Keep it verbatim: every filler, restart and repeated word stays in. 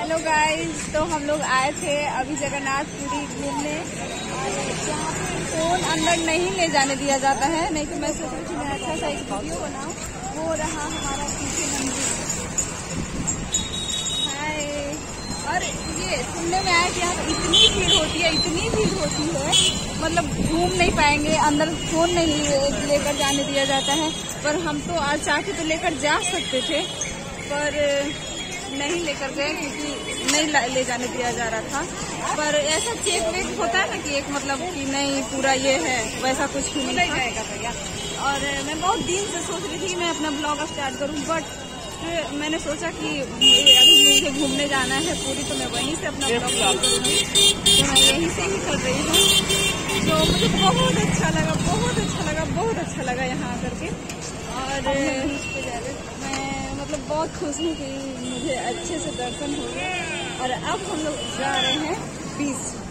Hello guys, तो हम लोग आए थे अभी जगन्नाथपुरी घूमने। यहाँ पे फोन अंदर नहीं ले जाने दिया जाता है, नहीं तो मैं सोच रही थी मैं अच्छा सा एक वीडियो बनाऊं। वो रहा हमारा पीछे मंदिर। हाय। और ये सुनने में आया कि यहाँ पर इतनी भीड़ होती है, इतनी भीड़ होती है, मतलब घूम नहीं पाएंगे, अंदर फोन नहीं लेकर जाने दिया जाता है। पर हम तो आज चाहते तो लेकर जा सकते थे, पर नहीं लेकर गए क्योंकि नहीं ले जाने दिया जा रहा था। पर ऐसा चेक वेक होता है ना कि एक मतलब कि नहीं पूरा ये है, वैसा कुछ भी नहीं जाएगा भैया। और मैं बहुत दिन से सोच रही थी कि मैं अपना ब्लॉग स्टार्ट करूं, बट मैंने सोचा कि अभी मुझे घूमने जाना है पूरी, तो मैं वहीं से अपना ब्लॉग स्टार्ट करूँगी। तो मैं यहीं से ही कर रही हूँ। तो मुझे बहुत अच्छा लगा, बहुत अच्छा लगा, बहुत अच्छा लगा यहाँ आकर के। और मैं मतलब बहुत खुश हूँ कि मुझे अच्छे से दर्शन हो गए। और अब हम लोग जा रहे हैं बीच।